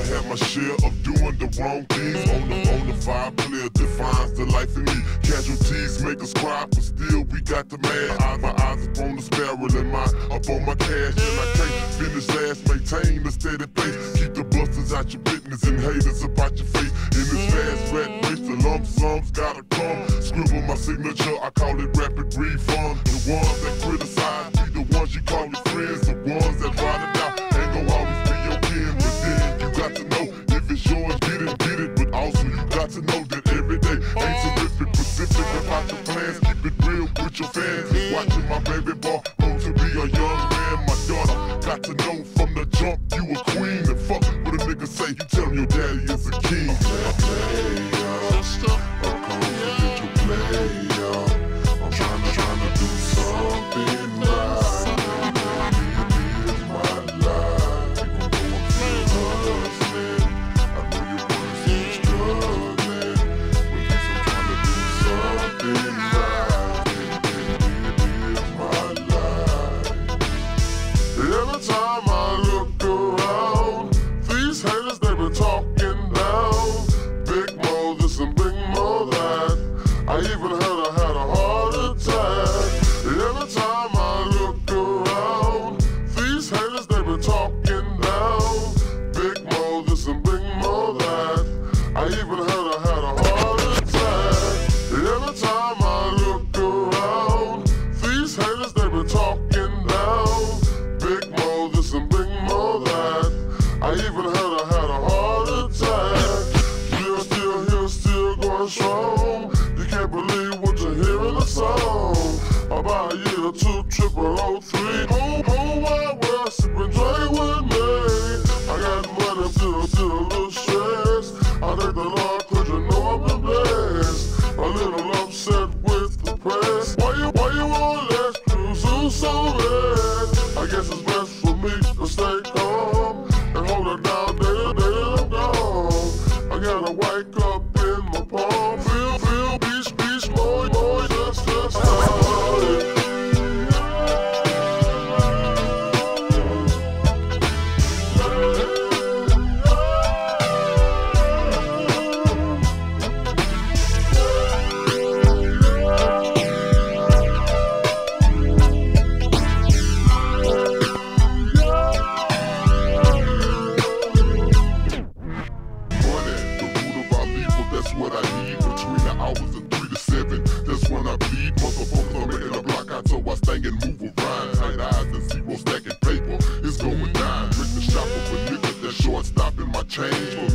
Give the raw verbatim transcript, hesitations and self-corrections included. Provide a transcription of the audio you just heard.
had my share of doing the wrong things. On the on the five player defines the life in me. Casualties make us cry, but still we got the mad. Eyes, my eyes up on the sparrow and mine up on my cash. And I can't finish last, maintain a steady pace. Keep the busters out your business and haters about your face. In this fast rat race, the lump sums gotta come. Scribble my signature, I call it rapid refund. The ones that criticize be the ones you call your friends. The ones that ride it out ain't gon' always be your kin. But then you got to know if it's yours, get it, get it. But also you got to know that every day ain't terrific, specific about your plans. Keep it real with your fans. Watching my baby boy grow to be a young man. My daughter got to know from the jump you a queen. And fuck what a nigga say, you tell him your daddy is a king. I'm confidential player. I'm trying to, trying to do something right. It's my life. Even though I'm still hustling, I know you wanna see me struggling. But at least I'm trying to do something right. It's my life. Every time I look around, these haters, they been talking down. Big more this and big more that. I even heard I had a heart attack. Every time I look around, these haters, they been talking down. Big more this and big more that. I even heard I had a heart attack. Every time I look around, these haters, they been talking down. Big more this and big more that. I even heard I had a heart attack. Still, still here, still going strong. You can't believe what you hear in the song. About a year or two, triple oh three. Whole, whole wide world, sip and drink with me. I got money, still, still a little stressed. I thank the Lord, cause you know I've been blessed. A little upset with the press. Why you, why you won't let cruise so red? I guess it's best for me to stay calm and hold it down, then, then I'm gone. I got a white cup in my palm. Feel, feel, beach, beach, more, more, just, just started. That's what I need between the hours of three to seven. That's when I bleed. Motherfuckers, I'm in the block out, so I stang and move around. Tight eyes and zero stacking paper. It's going down. Rick the shop of a nigga that's short stopping my change.